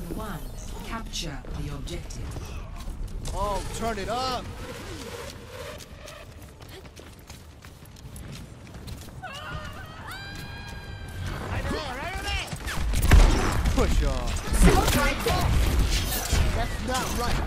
Round one. Capture the objective. Oh, turn it up! Push off. That's not right.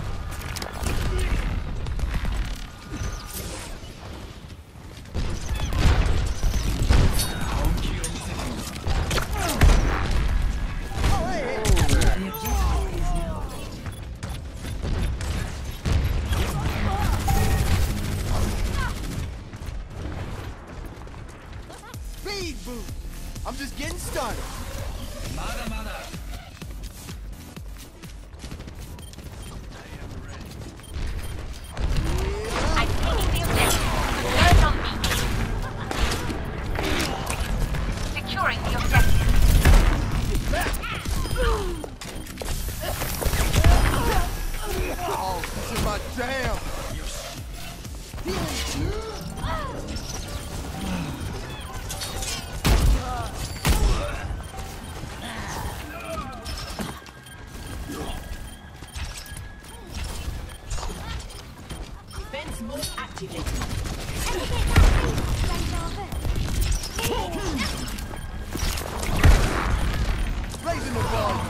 Speed boost! I'm just getting started. Mada mada. I'm taking the objective. Alert on me. Securing the objective. Oh, this is my jam. Defense mode activated. Raising the volume.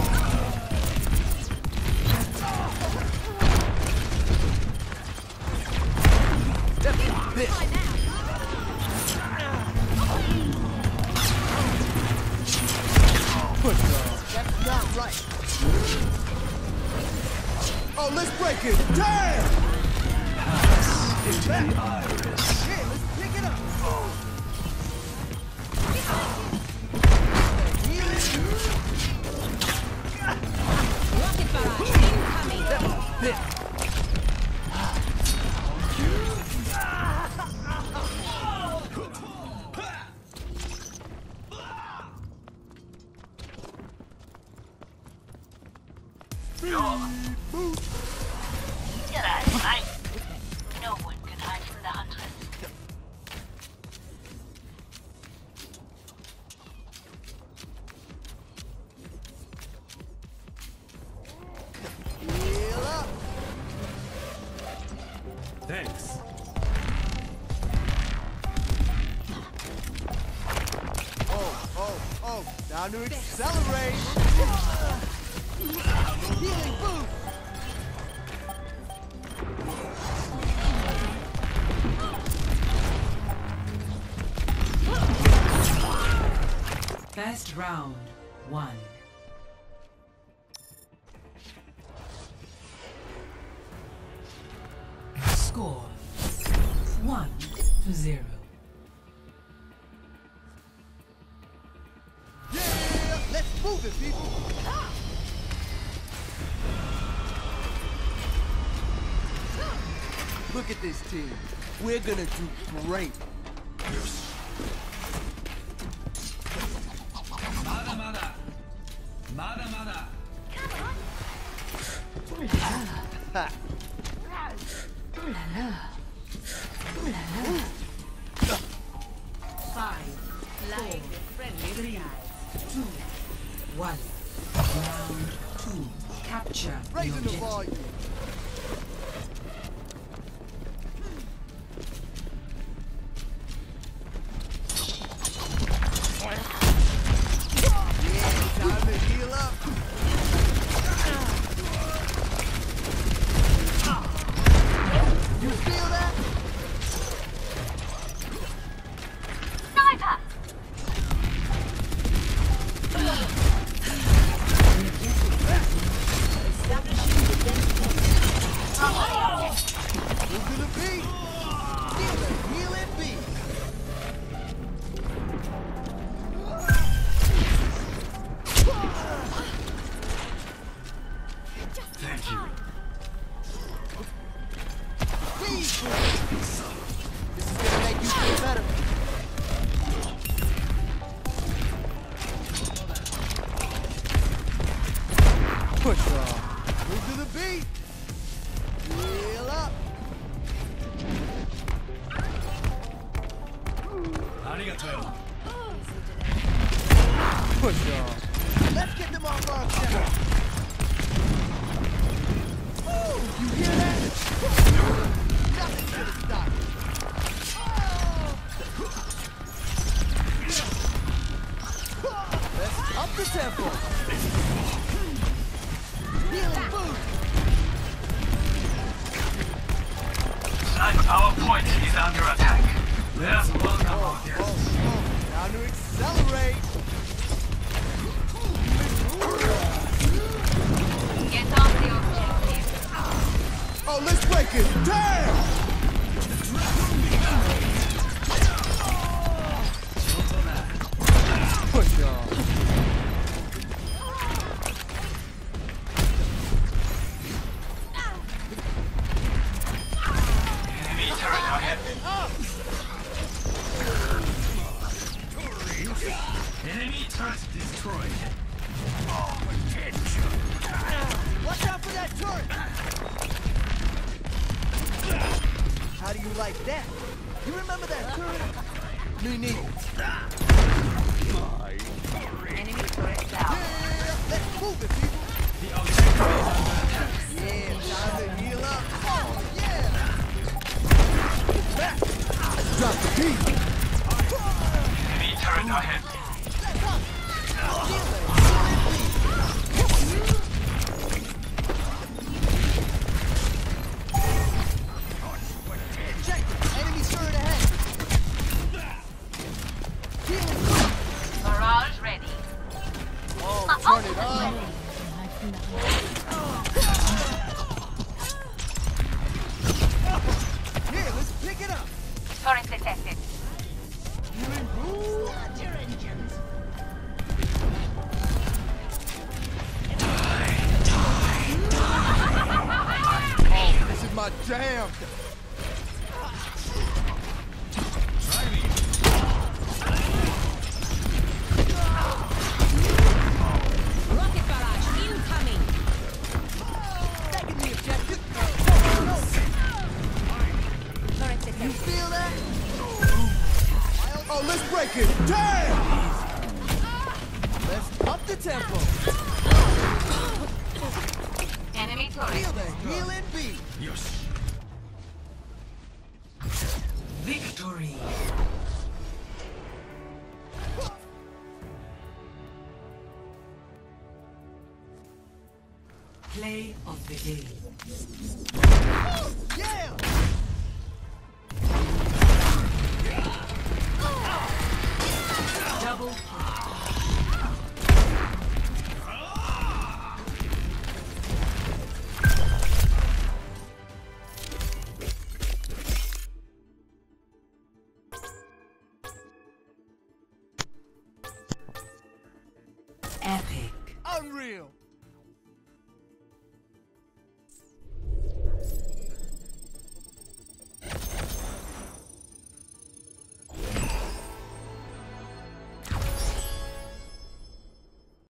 That's a bit. Push off. That's not right. Oh, let's break it. Damn! Into the iris. Here, let's pick it up. Rocket barrage incoming. Get out of sight. No one can hide from the huntress. Heal up. Thanks. Oh, time to accelerate. Healing boost. First round, 1. Score 1-0. Yeah, let's move it, people. Look at this team. We're gonna do great. Mada mada. Mada mada. Ha. Five, 4, 3, 2, 1. Round 2. Capture the Raising the objective. volume. Yeah, time to heal up. You feel that? Sniper! Move to the beat. Feel the healing beat. Thank you. Speed boost. This is gonna make you feel better. Push off. Move to the beat. Heal up. Arigato. Push off. Let's get them off our chest. temple. Healing boost. Side power point is under attack. Let's welcome our guests. Now to accelerate. Get on the objective. Oh, let's break it down. Push on. Enemy turret ahead. Enemy turret destroyed. Watch out for that turret. How do you like that? You remember that turret? Me neither. Enemy turret down. Yeah, let's move it, people. The objective is under attack. Yeah, time to heal up. Oh, yeah. Back. Drop the beat. Enemy turret ahead. Check it. Enemy turret ahead. Healing. Barrage ready. Oh, turn it up. Here, let's pick it up. Turret detected. Start your engines. Oh, this is my jam. Rocket barrage incoming. Taking the objective. Turret You detected. feel that? Oh, let's break it down. Let's up the tempo. Enemy Feel turret. the healing beat. Yosh. Victory. Play of the game. Yeah. Double. Epic. Unreal.